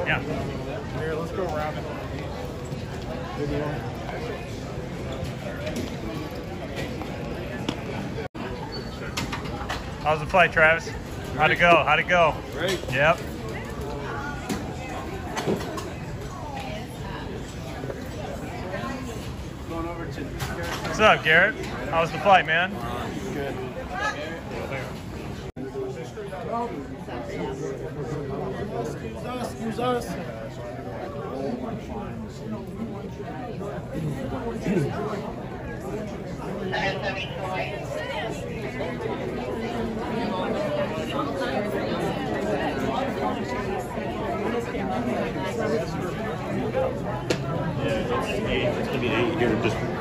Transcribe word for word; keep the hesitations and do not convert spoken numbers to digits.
Yeah. Here, let's go around it. How's the flight, Travis? How'd it go? How'd it go? Great. Yep. Going over to What's up, Garrett? How's the flight, man? Good. Excuse us, excuse us. Yeah, it's eight. It's gonna be eight here. Just